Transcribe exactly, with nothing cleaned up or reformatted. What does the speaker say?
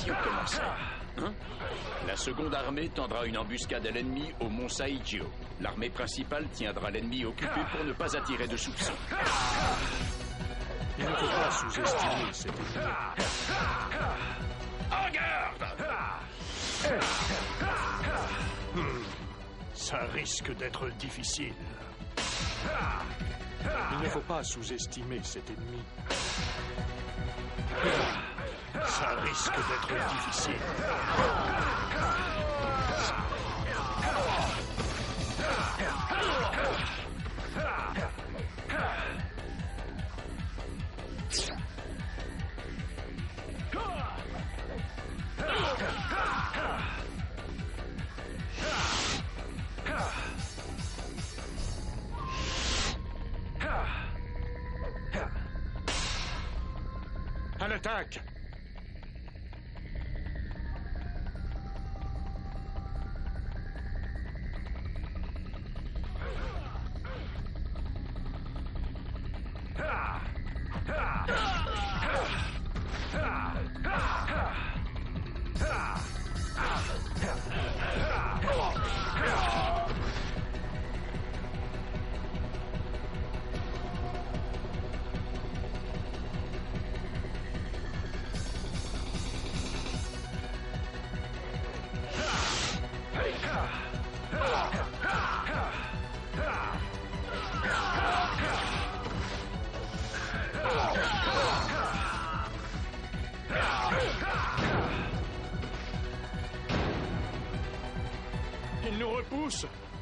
si on commençait? Hein? La seconde armée tendra une embuscade à l'ennemi au mont Saigyo. L'armée principale tiendra l'ennemi occupé pour ne pas attirer de soupçons. Il ne faut pas sous-estimer cet ennemi. En garde! Hmm. Ça risque d'être difficile. Il ne faut pas sous-estimer cet ennemi. Ça risque d'être difficile. À l'attaque! Il nous repousse!